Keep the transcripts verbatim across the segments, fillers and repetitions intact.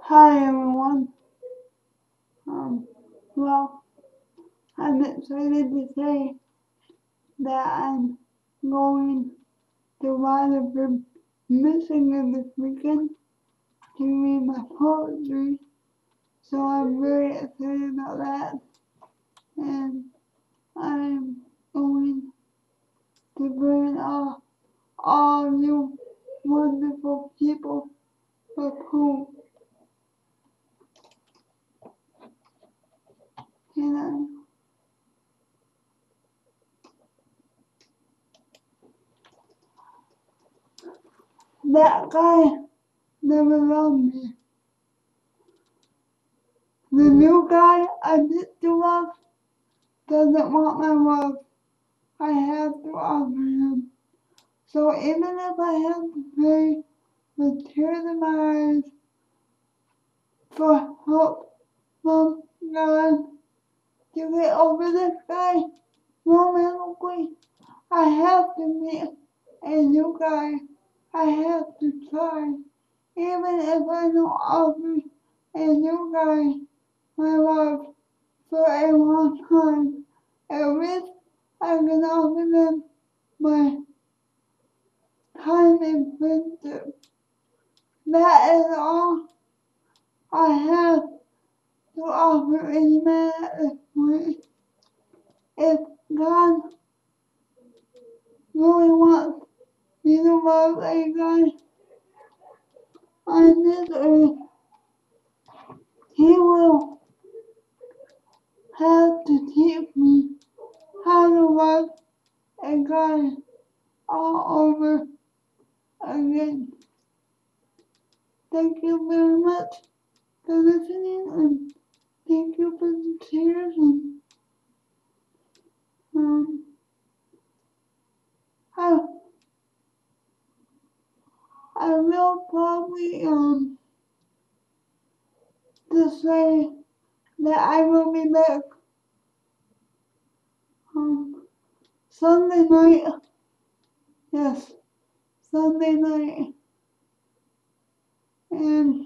Hi everyone. Um, well, I'm excited to say that I'm going to write for Michigan this weekend to read my poetry. So I'm very excited about that. And I'm going to bring all, all you wonderful people with whom can I that guy never loved me. The new guy I used to love doesn't want my love. I have to offer him. So even if I have to pray with tears in my eyes for help from God to get over this guy romantically, I have to meet a new guy. I have to try. Even if I don't offer a new guy my love for a long time, at least I can offer them my time and friendship. That is all I have to offer any man at this point. If God really wants me to love a guy on this earth, He will have to teach me how to love a guy all over again. Thank you very much for listening, and thank you for the tears, and um, I, I will probably um just say that I will be back um Sunday night. Yes, Sunday night. And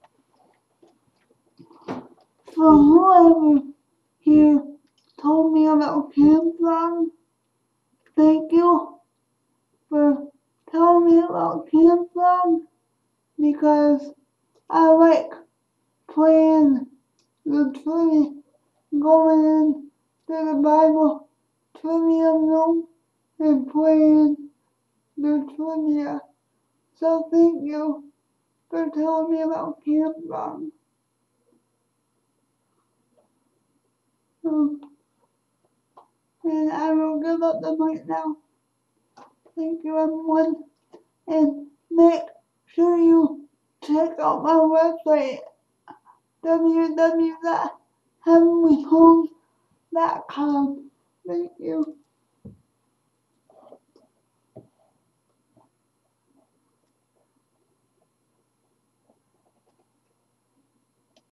for whoever here told me about Campground, thank you for telling me about Campground, because I like playing the trivia, going in to the Bible trivia room and playing the trivia. So thank you for telling me about Campground. Um, and I will give up the mic now. Thank you everyone, and make sure you check out my website, w w w dot heavenly homes dot com. Thank you.